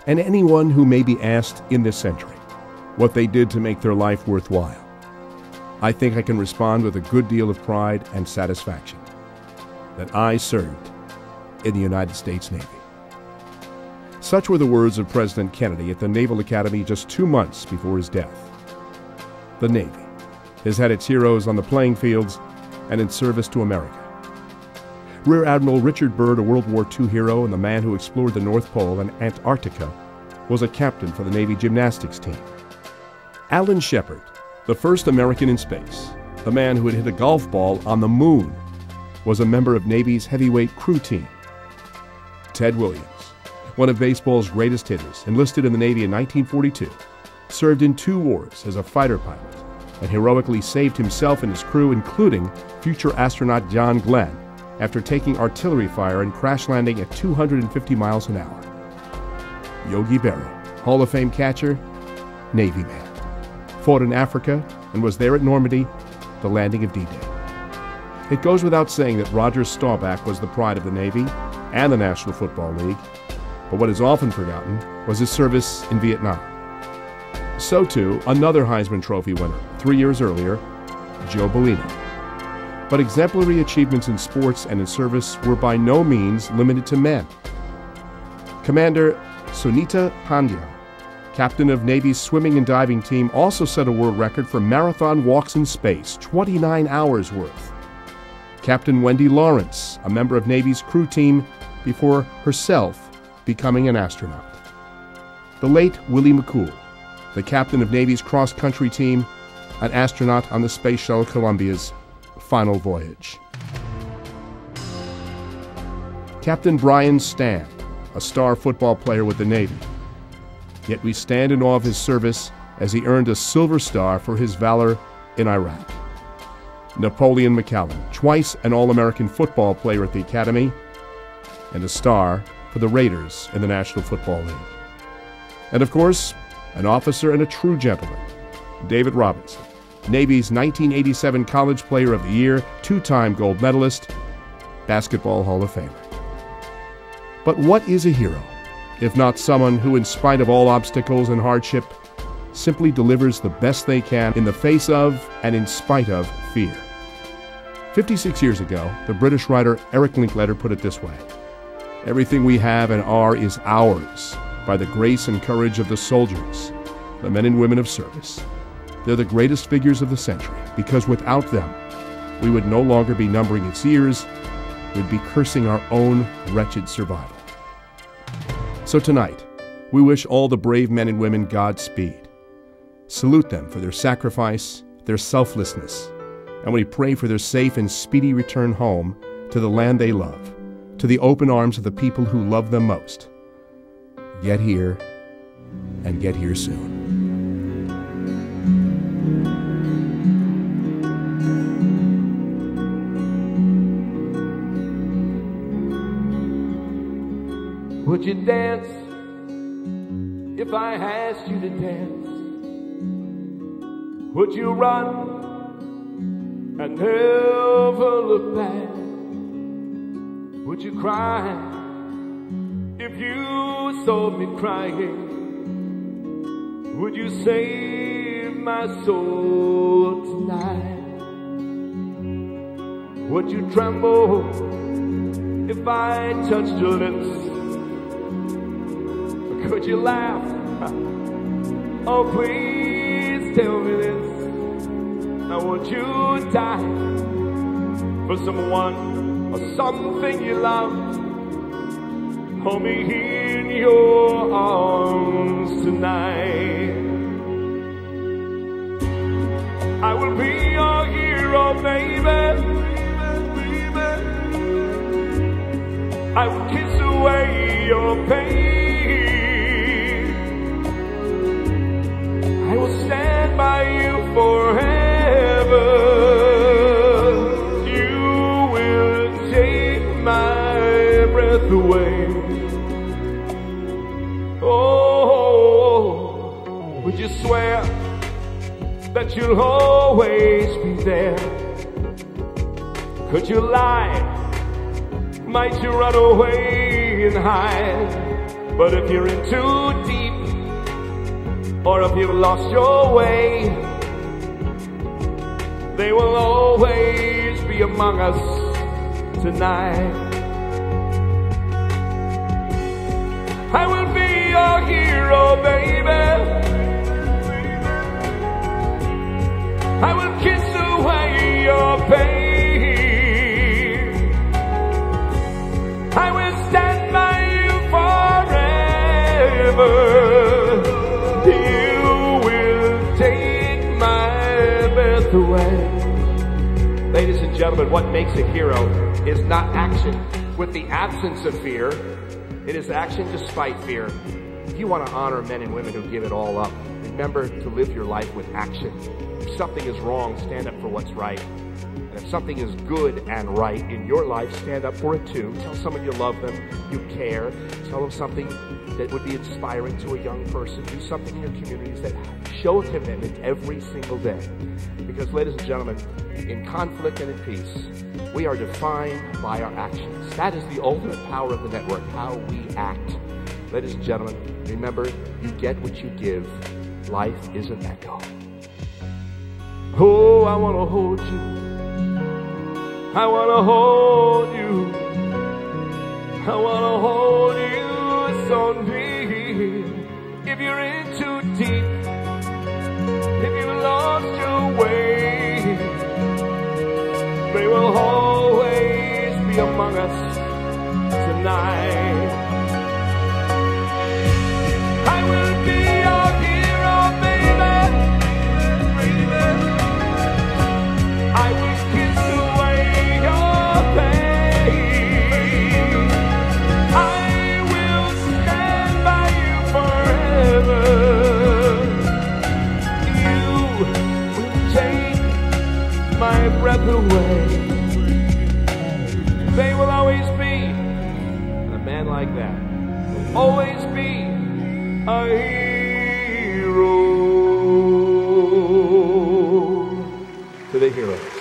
and anyone who may be asked in this century what they did to make their life worthwhile, I think I can respond with a good deal of pride and satisfaction that I served in the United States Navy. Such were the words of President Kennedy at the Naval Academy just 2 months before his death. The Navy has had its heroes on the playing fields and in service to America. Rear Admiral Richard Byrd, a World War II hero and the man who explored the North Pole and Antarctica, was a captain for the Navy gymnastics team. Alan Shepard, the first American in space, the man who had hit a golf ball on the moon, was a member of Navy's heavyweight crew team. Ted Williams, one of baseball's greatest hitters, enlisted in the Navy in 1942, served in 2 wars as a fighter pilot, and heroically saved himself and his crew, including future astronaut John Glenn, after taking artillery fire and crash landing at 250 miles an hour. Yogi Berra, Hall of Fame catcher, Navy man, fought in Africa and was there at Normandy, the landing of D-Day. It goes without saying that Roger Staubach was the pride of the Navy and the National Football League, but what is often forgotten was his service in Vietnam. So too, another Heisman Trophy winner, 3 years earlier, Joe Bellino. But exemplary achievements in sports and in service were by no means limited to men. Commander Sunita Pandya, captain of Navy's swimming and diving team, also set a world record for marathon walks in space, 29 hours worth. Captain Wendy Lawrence, a member of Navy's crew team before herself becoming an astronaut. The late Willie McCool, the captain of Navy's cross-country team, an astronaut on the Space Shuttle Columbia's final voyage. Captain Brian Stand, a star football player with the Navy. Yet we stand in awe of his service as he earned a Silver Star for his valor in Iraq. Napoleon McCallum, twice an All-American football player at the Academy, and a star for the Raiders in the National Football League. And of course, an officer and a true gentleman, David Robinson, Navy's 1987 College Player of the Year, 2-time gold medalist, Basketball Hall of Famer. But what is a hero, if not someone who, in spite of all obstacles and hardship, simply delivers the best they can in the face of and in spite of fear? 56 years ago, the British writer Eric Linkletter put it this way: "Everything we have and are is ours by the grace and courage of the soldiers, the men and women of service. They're the greatest figures of the century, because without them, we would no longer be numbering its years, we'd be cursing our own wretched survival." So tonight, we wish all the brave men and women Godspeed. Salute them for their sacrifice, their selflessness, and we pray for their safe and speedy return home to the land they love, to the open arms of the people who love them most. Get here, and get here soon. Would you dance if I asked you to dance? Would you run and never look back? Would you cry if you saw me crying? Would you save my soul tonight? Would you tremble if I touched your lips? Could you laugh? Oh, please tell me this. Now, would you die for someone or something you love? Hold me in your arms tonight. I will be your hero, baby. I will kiss away your pain. I will stand by you forever. You will take my breath away. Oh, would you swear that you'll always be there? Could you lie? Might you run away and hide? But if you're in too deep, or if you've lost your way, they will always be among us tonight. I will be your hero, baby. I will kiss away your pain. I will stand by you forever. You will take my breath away. Ladies and gentlemen, what makes a hero is not action with the absence of fear. It is action despite fear. If you want to honor men and women who give it all up, remember to live your life with action. If something is wrong, stand up for what's right. And if something is good and right in your life, stand up for it too. Tell someone you love them, you care. Tell them something that would be inspiring to a young person. Do something in your communities that show a commitment every single day. Because, ladies and gentlemen, in conflict and in peace, we are defined by our actions. That is the ultimate power of the network, how we act. Ladies and gentlemen, remember, you get what you give. Life is an echo. Oh, I want to hold you. I want to hold you. I want to hold you so deep. If you're in too deep, if you've lost your way, they will always be among us tonight. I will be your hero, baby. I will kiss away your pain. I will stand by you forever. You will take my breath away. They will always be, and a man like that will always be a hero to the hero.